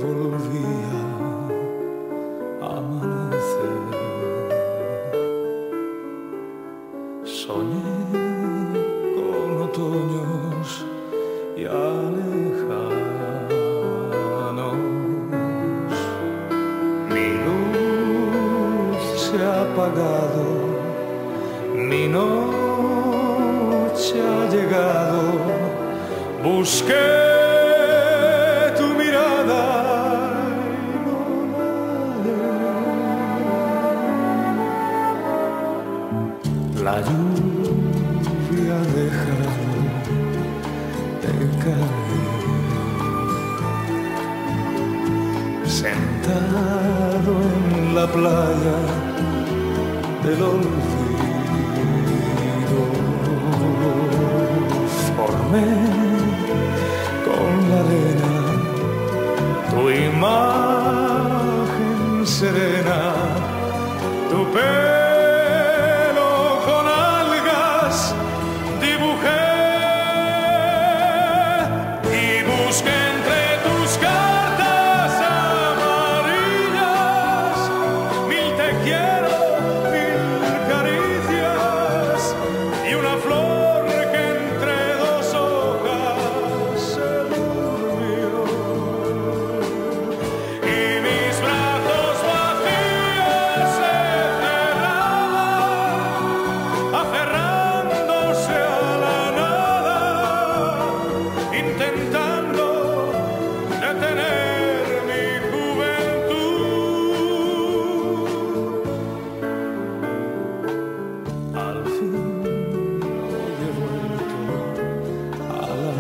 volvía a amanecer. Soñé con otoños ya lejanos. Mi luz se ha apagado, mi noche ha llegado. Busqué tu mirada y no la hallé. La lluvia ha dejado de caer. Sentado en la playa del olvido, formé con la arena tu imagen serena, tu pelo con algas dibujé y busqué entre tus cartas amarillas mil te quiero, mil caricias y una flor que entre dos hojas se durmió. Y mis brazos vacíos se cerraban, aferrándose a la nada, intentando detener mi juventud. Al fin hoy he vuelto a la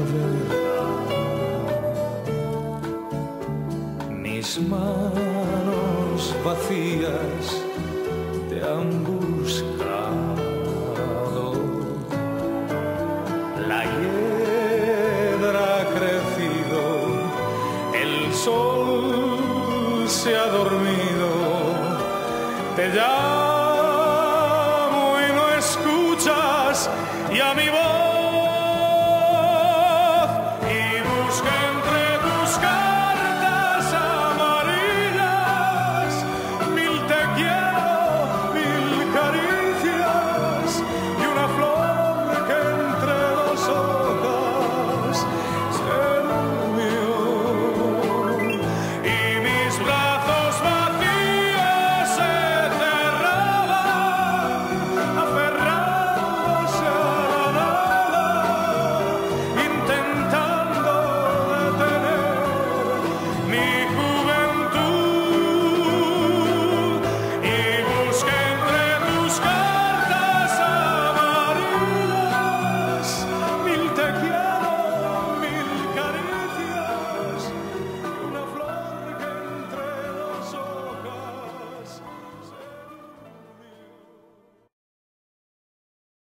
verdad. Mis manos vacías te han buscado. La hiedra ha crecido, el sol se ha dormido. Te llamo y no escuchas y a mi voz